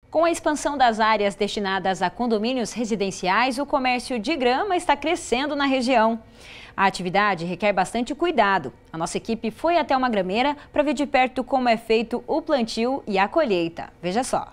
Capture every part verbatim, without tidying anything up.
Com a expansão das áreas destinadas a condomínios residenciais, o comércio de grama está crescendo na região. A atividade requer bastante cuidado. A nossa equipe foi até uma grameira para ver de perto como é feito o plantio e a colheita. Veja só.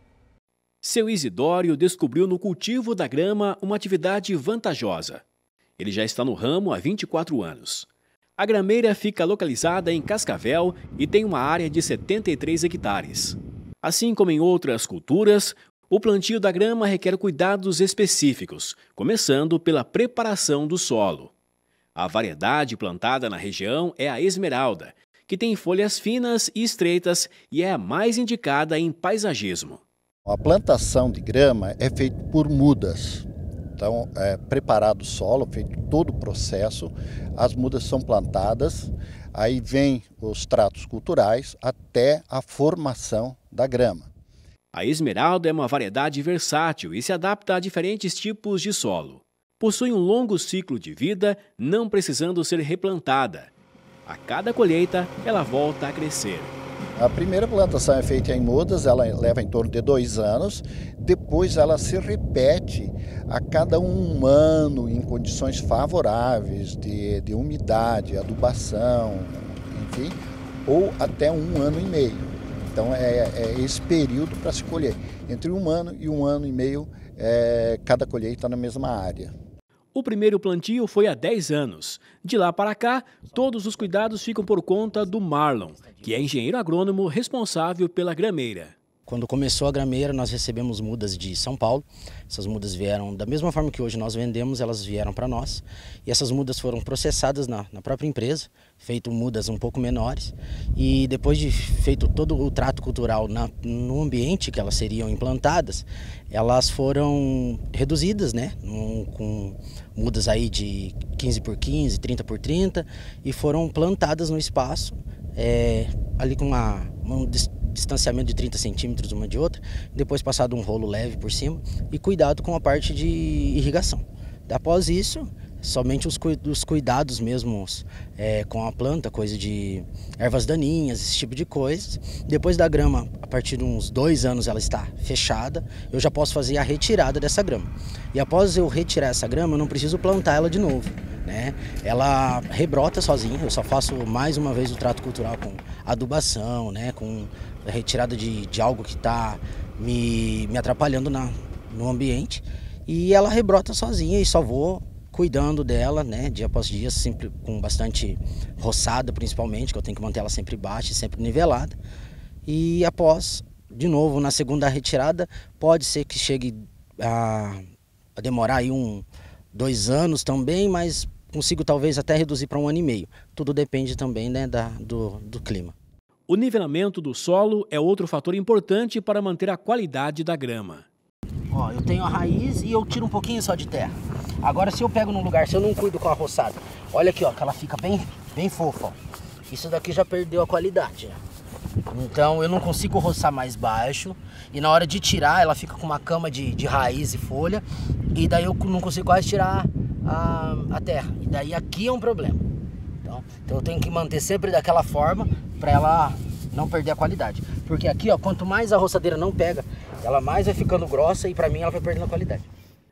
Seu Isidório descobriu no cultivo da grama uma atividade vantajosa. Ele já está no ramo há vinte e quatro anos. A grameira fica localizada em Cascavel e tem uma área de setenta e três hectares. Assim como em outras culturas, o plantio da grama requer cuidados específicos, começando pela preparação do solo. A variedade plantada na região é a esmeralda, que tem folhas finas e estreitas e é a mais indicada em paisagismo. A plantação de grama é feita por mudas. Então, é preparado o solo, feito todo o processo, as mudas são plantadas, aí vem os tratos culturais até a formação da grama. A esmeralda é uma variedade versátil e se adapta a diferentes tipos de solo. Possui um longo ciclo de vida, não precisando ser replantada. A cada colheita, ela volta a crescer. A primeira plantação é feita em mudas, ela leva em torno de dois anos, depois ela se repete a cada um ano em condições favoráveis de, de umidade, adubação, enfim, ou até um ano e meio. Então é, é esse período para se colher. Entre um ano e um ano e meio, é, cada colheita na mesma área. O primeiro plantio foi há dez anos. De lá para cá, todos os cuidados ficam por conta do Marlon, que é engenheiro agrônomo responsável pela grameira. Quando começou a grameira, nós recebemos mudas de São Paulo. Essas mudas vieram da mesma forma que hoje nós vendemos, elas vieram para nós. E essas mudas foram processadas na, na própria empresa, feito mudas um pouco menores. E depois de feito todo o trato cultural na, no ambiente que elas seriam implantadas, elas foram reduzidas, né, num, com mudas aí de quinze por quinze, trinta por trinta, e foram plantadas no espaço, é, ali com uma... uma distanciamento de trinta centímetros uma de outra, depois passado um rolo leve por cima e cuidado com a parte de irrigação. Após isso, somente os, os cuidados mesmos é, com a planta, coisa de ervas daninhas, esse tipo de coisa. Depois da grama, a partir de uns dois anos ela está fechada, eu já posso fazer a retirada dessa grama. E após eu retirar essa grama, eu não preciso plantar ela de novo, né? Ela rebrota sozinha, eu só faço mais uma vez o trato cultural com adubação, né? Com a retirada de, de algo que está me, me atrapalhando na, no ambiente. E ela rebrota sozinha e só vou cuidando dela, né, dia após dia, sempre com bastante roçada, principalmente, que eu tenho que manter ela sempre baixa e sempre nivelada. E após, de novo, na segunda retirada, pode ser que chegue a, a demorar aí um, dois anos também, mas consigo talvez até reduzir para um ano e meio. Tudo depende também, né, da, do, do clima. O nivelamento do solo é outro fator importante para manter a qualidade da grama. Ó, eu tenho a raiz e eu tiro um pouquinho só de terra. Agora, se eu pego num lugar, se eu não cuido com a roçada, olha aqui, ó, que ela fica bem, bem fofa, ó. Isso daqui já perdeu a qualidade, né? Então eu não consigo roçar mais baixo e na hora de tirar ela fica com uma cama de, de raiz e folha e daí eu não consigo quase tirar a, a terra. E daí aqui é um problema. Então, então eu tenho que manter sempre daquela forma para ela não perder a qualidade. Porque aqui, ó, quanto mais a roçadeira não pega, ela mais vai ficando grossa e para mim ela vai perdendo a qualidade.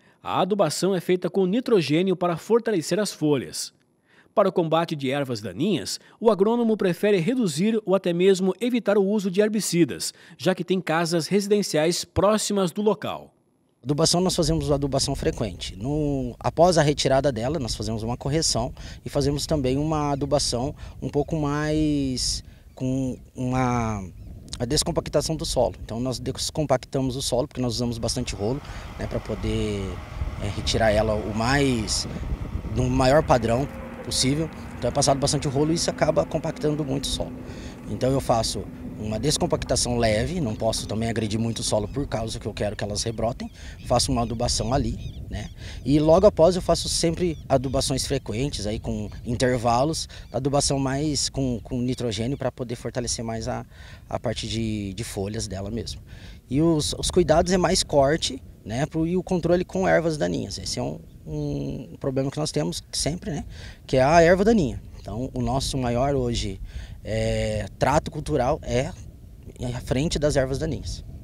A adubação é feita com nitrogênio para fortalecer as folhas. Para o combate de ervas daninhas, o agrônomo prefere reduzir ou até mesmo evitar o uso de herbicidas, já que tem casas residenciais próximas do local. Adubação, nós fazemos adubação frequente. No, após a retirada dela, nós fazemos uma correção e fazemos também uma adubação um pouco mais com uma a descompactação do solo. Então nós descompactamos o solo, porque nós usamos bastante rolo, né, para poder é, retirar ela o mais, no maior padrão possível. Então é passado bastante rolo e isso acaba compactando muito o solo. Então eu faço uma descompactação leve, não posso também agredir muito o solo por causa que eu quero que elas rebrotem. Faço uma adubação ali, né? E logo após eu faço sempre adubações frequentes, aí com intervalos, adubação mais com, com nitrogênio para poder fortalecer mais a, a parte de, de folhas dela mesmo. E os, os cuidados é mais corte, né? E o controle com ervas daninhas. Esse é um, um problema que nós temos sempre, né? Que é a erva daninha. Então o nosso maior hoje É, trato cultural é à frente das ervas daninhas.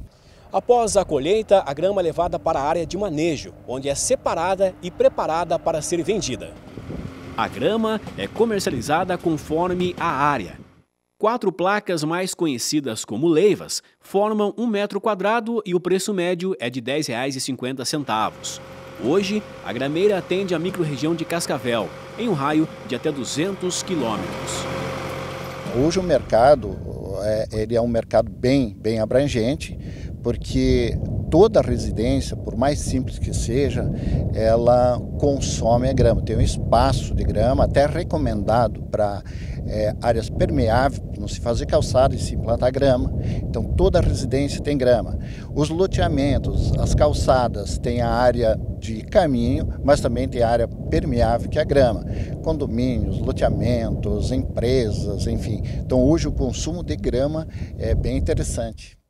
Após a colheita, a grama é levada para a área de manejo, onde é separada e preparada para ser vendida. A grama é comercializada conforme a área. Quatro placas mais conhecidas como leivas formam um metro quadrado e o preço médio é de dez reais e cinquenta centavos. Hoje, a grameira atende a microrregião de Cascavel, em um raio de até duzentos quilômetros. Hoje o mercado é, ele é um mercado bem, bem abrangente, porque toda residência, por mais simples que seja, ela consome a grama. Tem um espaço de grama, até recomendado para é, áreas permeáveis, não se fazer calçada e se implantar grama. Então toda residência tem grama. Os loteamentos, as calçadas têm a área de caminho, mas também tem a área permeável que é a grama. Condomínios, loteamentos, empresas, enfim. Então hoje o consumo de grama é bem interessante.